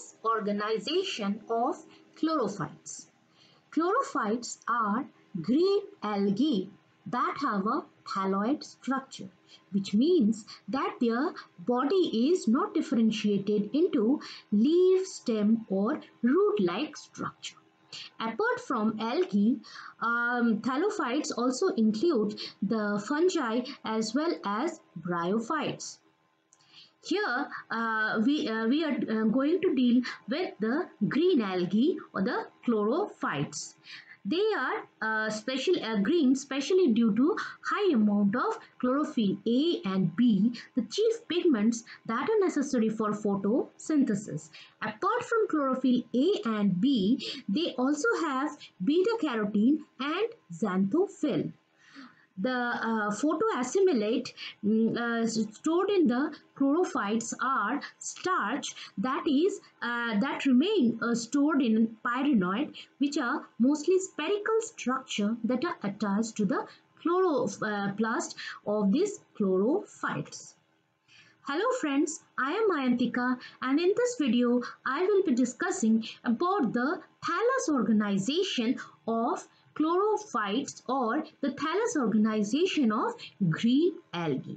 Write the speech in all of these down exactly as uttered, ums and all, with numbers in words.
thallus organization of chlorophytes. Chlorophytes are green algae that have a thalloid structure, which means that their body is not differentiated into leaf, stem or root-like structure. Apart from algae, um, thallophytes also include the fungi as well as bryophytes. Here uh, we, uh, we are uh, going to deal with the green algae or the chlorophytes. They are uh, special uh, green specially due to high amount of chlorophyll A and B, the chief pigments that are necessary for photosynthesis. Apart from chlorophyll A and B, they also have beta carotene and xanthophyll. The uh, photoassimilate mm, uh, stored in the chlorophytes are starch that is uh, that remain uh, stored in pyrenoid, which are mostly spherical structure that are attached to the chloroplast of these chlorophytes. Hello friends, I am Mayantika and in this video I will be discussing about the thallus organization of chlorophytes or the thallus organization of green algae.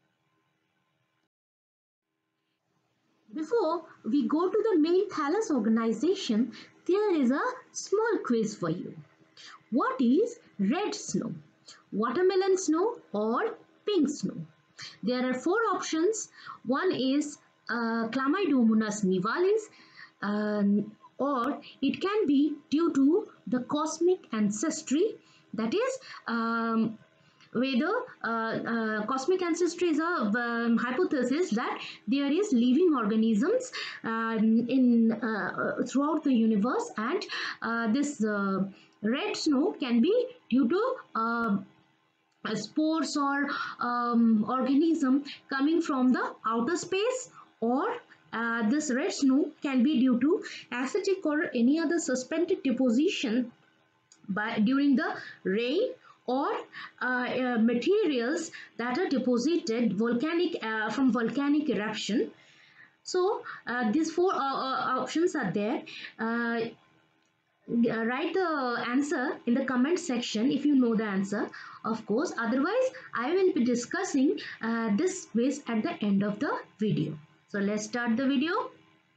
Before we go to the main thallus organization, there is a small quiz for you. What is red snow, watermelon snow or pink snow? There are four options. One is uh, Chlamydomonas nivalis, um, or it can be due to the cosmic ancestry. That is, um, whether uh, uh, cosmic ancestry is a um, hypothesis that there is living organisms um, in uh, throughout the universe, and uh, this uh, red snow can be due to uh, spores or um, organism coming from the outer space, or uh, this red snow can be due to acidic or any other suspended deposition by during the rain, or uh, uh, materials that are deposited volcanic uh, from volcanic eruption. So uh, these four uh, uh, options are there. Uh, uh, write the answer in the comment section if you know the answer, of course. Otherwise I will be discussing uh, this quiz at the end of the video. So let's start the video.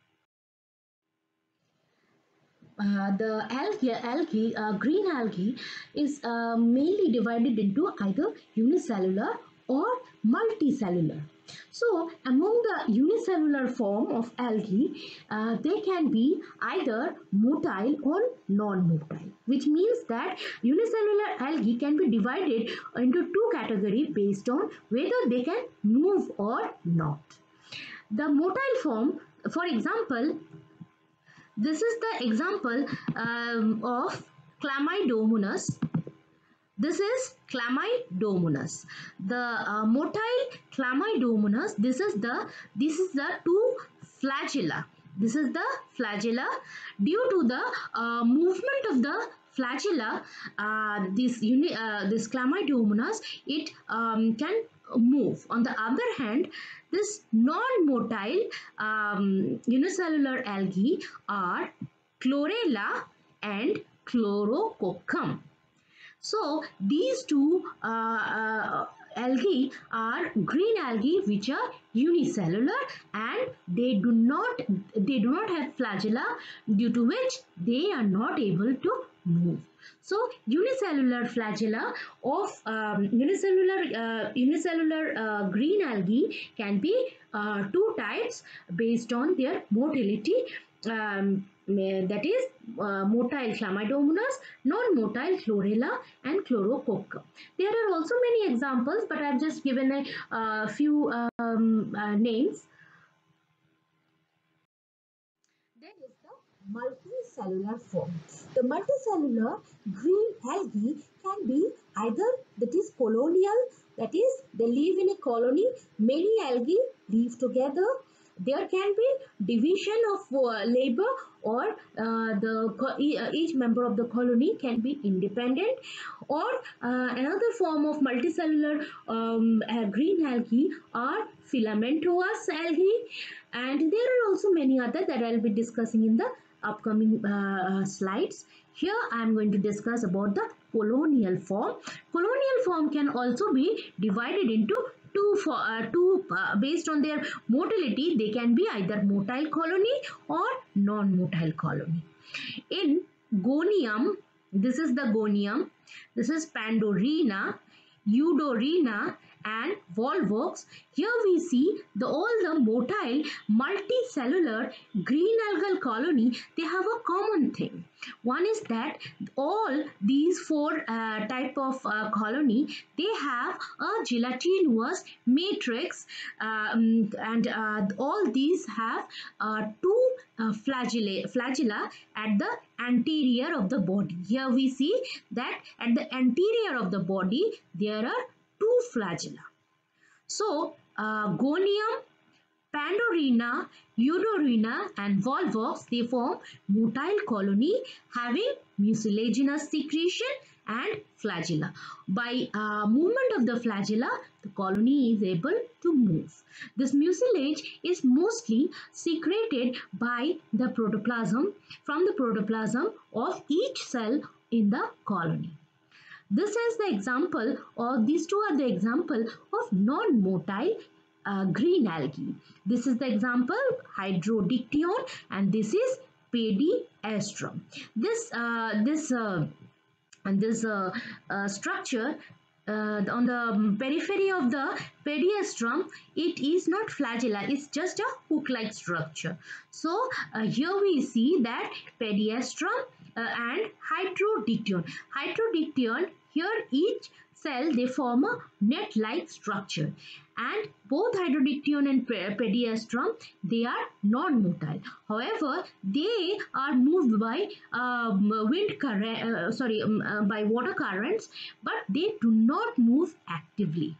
Uh, the algae, algae uh, green algae is uh, mainly divided into either unicellular or multicellular. So among the unicellular form of algae, uh, they can be either motile or non-motile, which means that unicellular algae can be divided into two categories based on whether they can move or not. The motile form, for example, this is the example um, of Chlamydomonas. This is Chlamydomonas. The uh, motile Chlamydomonas. This is the this is the two flagella. This is the flagella. Due to the uh, movement of the flagella, uh, this uni, uh, this Chlamydomonas, it um, can move. On the other hand, this non-motile um, unicellular algae are Chlorella and Chlorococcum. So these two uh, uh, algae are green algae which are unicellular, and they do not they do not have flagella, due to which they are not able to move. So unicellular flagella of um, unicellular uh, unicellular uh, green algae can be uh, two types based on their motility. Um, that is uh, motile Chlamydomonas, non-motile Chlorella and Chlorococcum. There are also many examples, but I have just given a uh, few um, uh, names. There is the multicellular form. The multicellular green algae can be either that is colonial, that is they live in a colony, many algae live together, there can be division of uh, labor, or uh, the uh, each member of the colony can be independent, or uh, another form of multicellular um, uh, green algae are filamentous algae, and there are also many other that I'll be discussing in the upcoming uh, slides. Here I am going to discuss about the colonial form. Colonial form can also be divided into two for uh, two uh, based on their motility. They can be either motile colony or non-motile colony. In gonium, this is the gonium, this is Pandorina, Eudorina and Volvox. Here we see the all the motile multicellular green algal colony, they have a common thing. One is that all these four uh, type of uh, colony, they have a gelatinous matrix, um, and uh, all these have uh, two uh, flagella, flagella at the anterior of the body. Here we see that at the anterior of the body there are two flagella. So uh, gonium, Pandorina, Eudorina and Volvox, they form motile colony having mucilaginous secretion and flagella. By uh, movement of the flagella, the colony is able to move. This mucilage is mostly secreted by the protoplasm, from the protoplasm of each cell in the colony. This is the example, or these two are the example of non-motile uh, green algae. This is the example Hydrodiction, and this is Pediastrum. This uh, this uh, and this uh, uh, structure uh, on the periphery of the pediastrum, it is not flagella, it's just a hook-like structure. So uh, here we see that pediastrum uh, and Hydrodiction. Hydrodiction, here each cell they form a net-like structure, and both Hydrodiction and pediastrum, they are non-motile. However, they are moved by um, wind current, uh, sorry, um, uh, by water currents, but they do not move actively.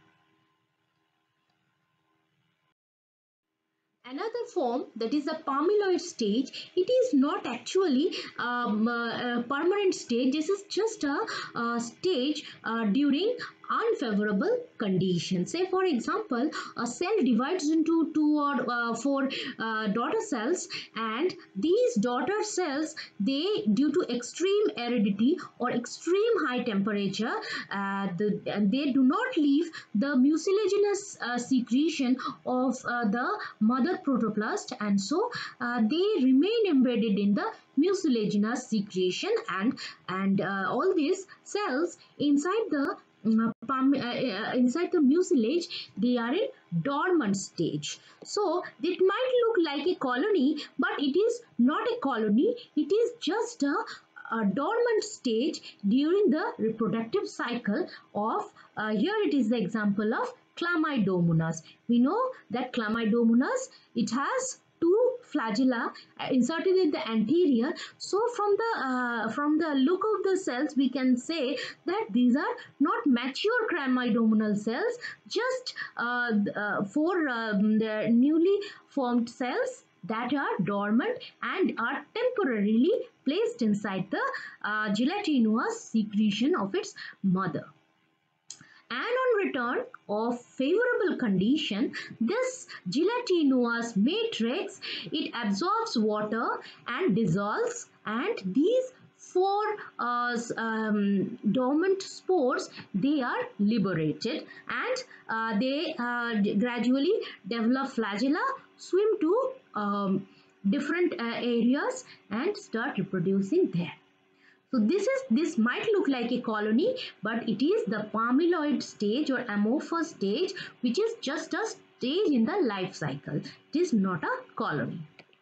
Another form, that is the palmilloid stage, it is not actually um, uh, a permanent stage. This is just a, a stage uh, during unfavorable conditions. Say for example, a cell divides into two or uh, four uh, daughter cells, and these daughter cells, they due to extreme aridity or extreme high temperature, uh, the, they do not leave the mucilaginous uh, secretion of uh, the mother protoplast, and so uh, they remain embedded in the mucilaginous secretion, and and uh, all these cells inside the uh, palm, uh, uh, inside the mucilage, they are in dormant stage. So it might look like a colony, but it is not a colony. It is just a, a dormant stage during the reproductive cycle of, uh, here it is the example of Chlamydomonas. We know that Chlamydomonas, it has two flagella inserted in the anterior. So from the uh, from the look of the cells, we can say that these are not mature chlamydomonal cells, just uh, uh, for um, the newly formed cells that are dormant and are temporarily placed inside the uh, gelatinous secretion of its mother. And on return of favorable condition, this gelatinous matrix, it absorbs water and dissolves, and these four uh, um, dormant spores, they are liberated, and uh, they uh, gradually develop flagella, swim to um, different uh, areas and start reproducing there. So this is this might look like a colony, but it is the palmilloid stage or amorphous stage, which is just a stage in the life cycle. It is not a colony.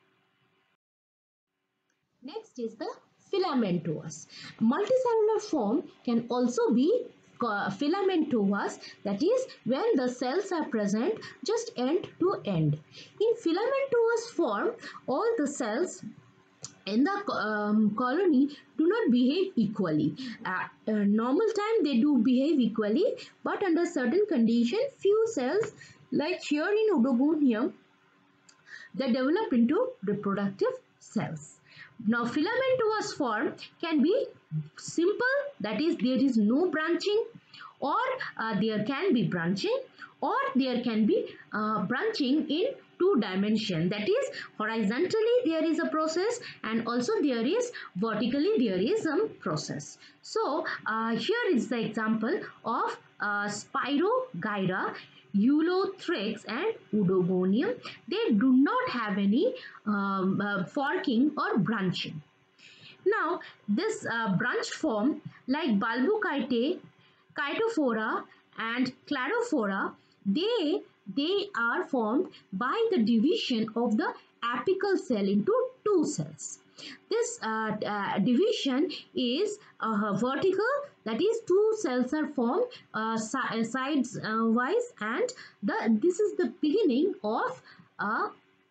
Next is the filamentous. Multicellular form can also be filamentous, that is when the cells are present just end to end. In filamentous form, all the cells in the um, colony do not behave equally. At uh, normal time they do behave equally, but under certain condition, few cells, like here in Odogonium, they develop into reproductive cells. Now filamentous form can be simple, that is there is no branching, or uh, there can be branching, or there can be uh, branching in two dimension, that is horizontally there is a process and also there is vertically there is some process. So uh, here is the example of uh, Spirogyra, Eulothrix and Oedogonium. They do not have any um, uh, forking or branching. Now this uh, branched form like Bulbochytae, Chytophora and Cladophora, they they are formed by the division of the apical cell into two cells. This uh, uh, division is uh, vertical, that is two cells are formed uh, si sides uh, wise, and the this is the beginning of uh,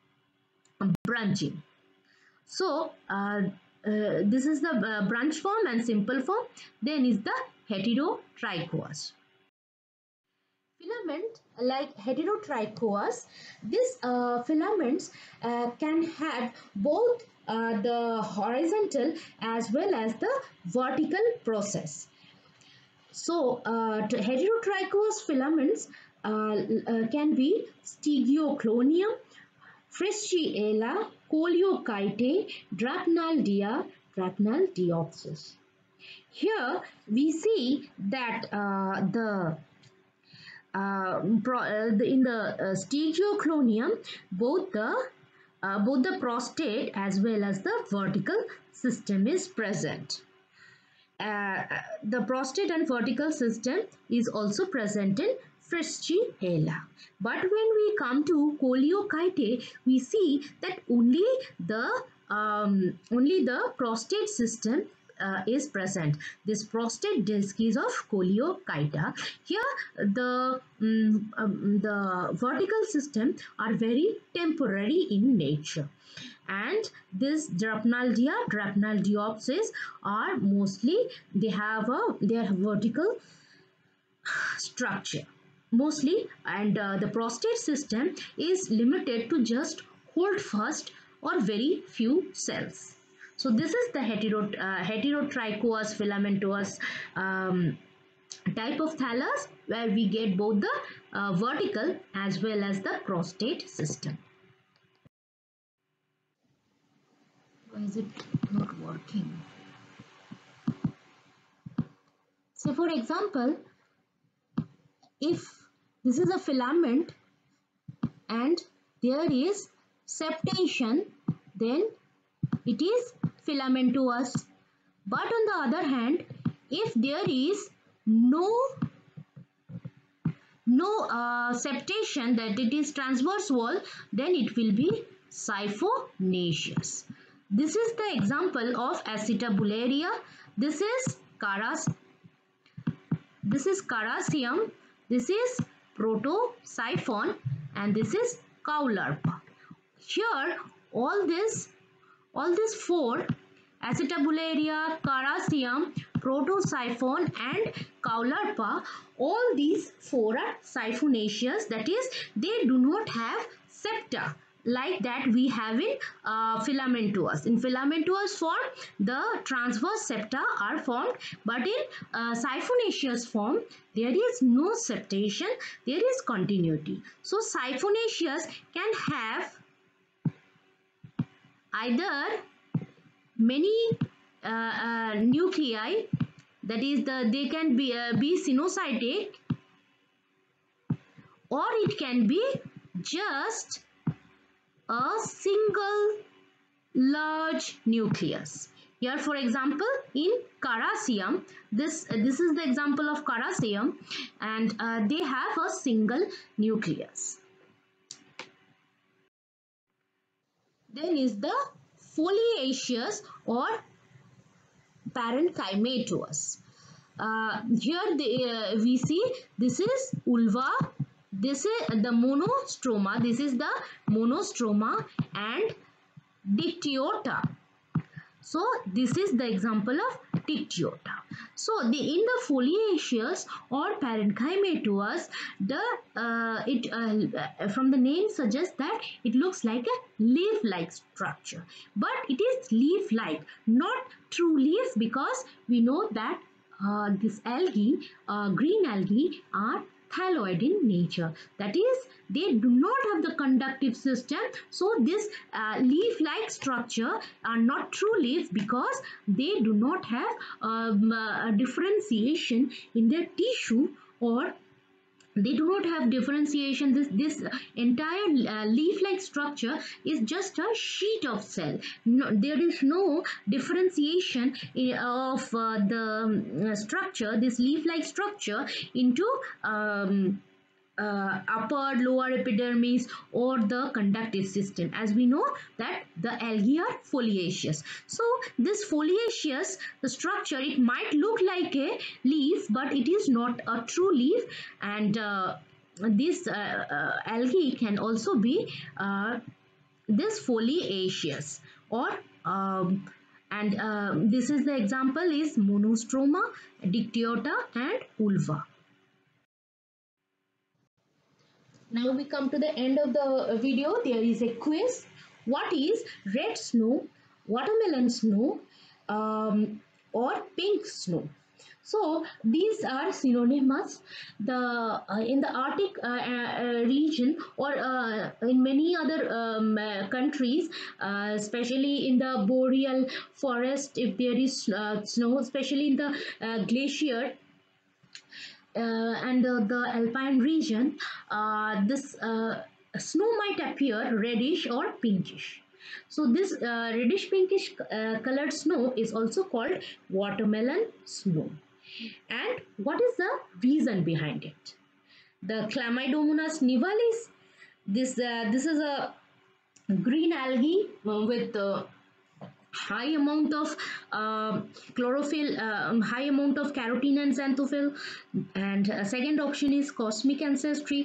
branching. So uh, uh, this is the uh, branch form and simple form. Then is the heterotrichosis. Filament like heterotrichosis, these uh, filaments uh, can have both uh, the horizontal as well as the vertical process. So uh, heterotrichosis filaments uh, uh, can be Stegioclonium, Frischella, Coleochaetae, Drapnaldia, Drapnaldiopsis. Here we see that uh, the uh, pro, uh, the, in the uh, Stegioclonium, both the uh, both the prostate as well as the vertical system is present. Uh, the prostate and vertical system is also present in Frischella. But when we come to Coleochaetae, we see that only the um, only the prostate system uh, is present. This prostate disc is of Coleochaeta. Here the um, um, the vertical system are very temporary in nature, and this Drapnaldia, Drapnaldiopsis are mostly they have a their vertical structure mostly, and uh, the prostate system is limited to just hold fast or very few cells. So this is the hetero, uh, heterotrichosis filamentous um, type of thallus, where we get both the uh, vertical as well as the prostate system. Why is it not working? So for example, if this is a filament and there is septation, then it is filamentous. But on the other hand, if there is no no uh, septation, that it is transverse wall, then it will be siphonaceous. This is the example of Acetabularia. This is Caras. This is Carassium. This is Protosiphon, and this is Caulerpa. Here, all this, all these four, Acetabularia, Carassium, Protosiphon, and Caulerpa, all these four are siphonaceous. That is, they do not have septa like that we have in uh, filamentous. In filamentous form, the transverse septa are formed, but in uh, siphonaceous form, there is no septation, there is continuity. So siphonaceous can have either many uh, uh, nuclei, that is the they can be uh, be sinusoidal, or it can be just a single large nucleus. Here for example in Carassium, this uh, this is the example of Carassium, and uh, they have a single nucleus. Then is the foliaceous or parenchymatous. Uh, here they, uh, we see this is ulva, this is the monostroma, this is the monostroma and dictyota. So this is the example of Dictyota. So the in the foliaceous or parenchymatous, the uh, it uh, from the name suggests that it looks like a leaf-like structure, but it is leaf-like, not true leaf, because we know that uh, this algae, uh, green algae, are thalloid in nature. That is, they do not have the conductive system. So this uh, leaf-like structure are not true leaf because they do not have um, uh, differentiation in their tissue, or they do not have differentiation. This this entire uh, leaf like structure is just a sheet of cell. No, there is no differentiation in, of uh, the um, structure, this leaf like structure, into um, uh, upper lower epidermis or the conductive system, as we know that the algae are foliaceous. So this foliaceous, the structure, it might look like a leaf, but it is not a true leaf. And uh, this uh, uh, algae can also be uh, this foliaceous, or um, and uh, this is the example is Monostroma, Dictyota and Ulva. Now we come to the end of the video. There is a quiz. What is red snow, watermelon snow, um, or pink snow? So these are synonymous. The uh, in the Arctic uh, uh, region, or uh, in many other um, uh, countries, uh, especially in the boreal forest, if there is uh, snow, especially in the uh, glacier, uh, and uh, the alpine region, uh, this uh, snow might appear reddish or pinkish. So this uh, reddish pinkish uh, colored snow is also called watermelon snow. And what is the reason behind it? The Chlamydomonas nivalis. This uh, this is a green algae uh, with uh, high amount of uh, chlorophyll, uh, high amount of carotene and xanthophyll. And uh, second option is cosmic ancestry.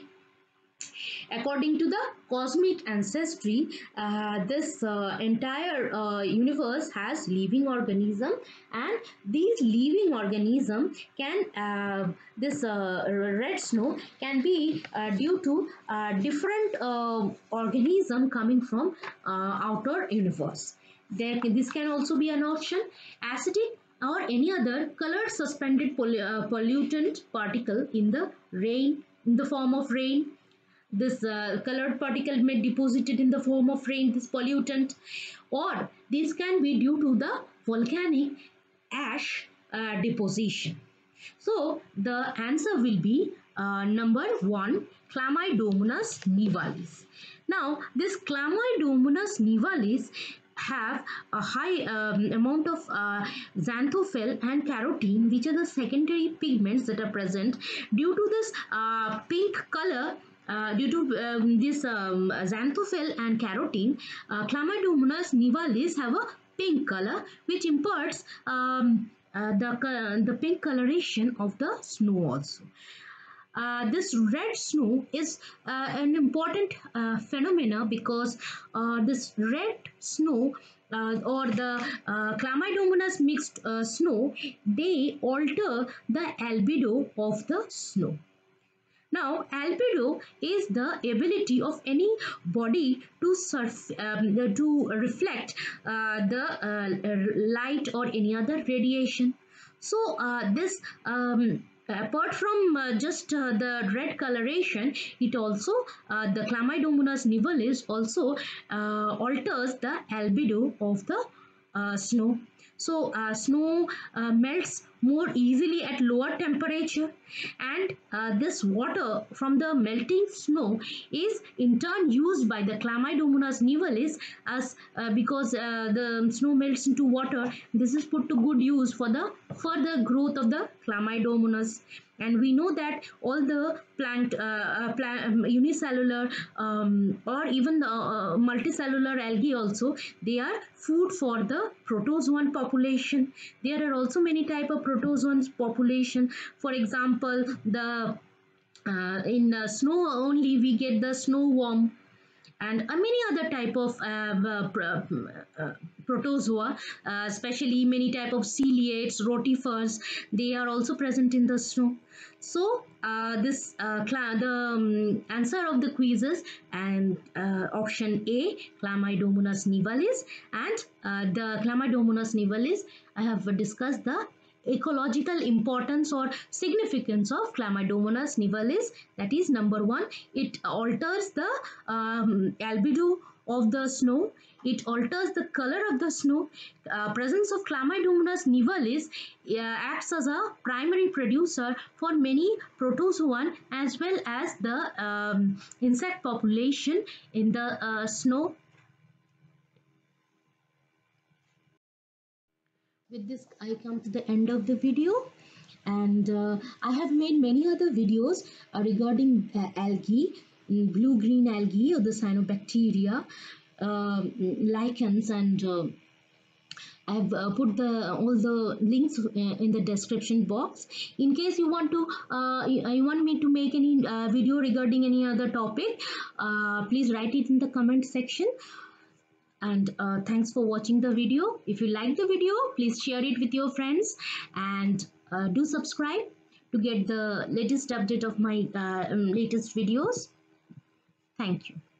According to the cosmic ancestry, uh, this uh, entire uh, universe has living organism, and these living organism can uh, this uh, red snow can be uh, due to uh, different uh, organism coming from uh, outer universe. There, this can also be an option: acidic or any other colored suspended pollu uh, pollutant particle in the rain, in the form of rain. This uh, colored particle may deposited in the form of rain, this pollutant. Or this can be due to the volcanic ash uh, deposition. So the answer will be uh, number one, Chlamydomonas nivalis. Now this Chlamydomonas nivalis have a high um, amount of uh, xanthophyll and carotene, which are the secondary pigments that are present. Due to this uh, pink color, uh, due to um, this um, xanthophyll and carotene, uh, Chlamydomonas nivalis have a pink color, which imparts um, uh, the, the pink coloration of the snow also. Uh, this red snow is uh, an important uh, phenomena, because uh, this red snow uh, or the uh, Chlamydomonas mixed uh, snow, they alter the albedo of the snow. Now, albedo is the ability of any body to surf, um, to reflect uh, the uh, light or any other radiation. So, uh, this um, apart from uh, just uh, the red coloration, it also uh, the Chlamydomonas nivalis also uh, alters the albedo of the uh, snow. So uh, snow uh, melts more easily at lower temperature, and uh, this water from the melting snow is in turn used by the Chlamydomonas nivalis, as uh, because uh, the snow melts into water. This is put to good use for the further growth of the Chlamydomonas. And we know that all the plant, uh, uh, plant um, unicellular um, or even the uh, multicellular algae also, they are food for the protozoan population. There are also many type of protozoans population. For example, the uh, in uh, snow only we get the snow worm, and uh, many other type of uh, uh, pro- uh, protozoa, uh, especially many type of ciliates, rotifers. They are also present in the snow. So uh, this uh, the um, answer of the quizzes and uh, option A, Chlamydomonas nivalis, and uh, the Chlamydomonas nivalis. I have discussed the ecological importance or significance of Chlamydomonas nivalis. That is number one. It alters the um, albedo of the snow. It alters the color of the snow. Uh, presence of Chlamydomonas nivalis uh, acts as a primary producer for many protozoan as well as the um, insect population in the uh, snow. With this, I come to the end of the video, and uh, I have made many other videos uh, regarding uh, algae, mm, blue-green algae or the cyanobacteria, uh, lichens, and uh, I've uh, put the all the links uh, in the description box. In case you want to, uh, you, you want me to make any uh, video regarding any other topic, uh, please write it in the comment section. And uh, thanks for watching the video. If you like the video, please share it with your friends, and uh, do subscribe to get the latest update of my uh, um, latest videos. Thank you.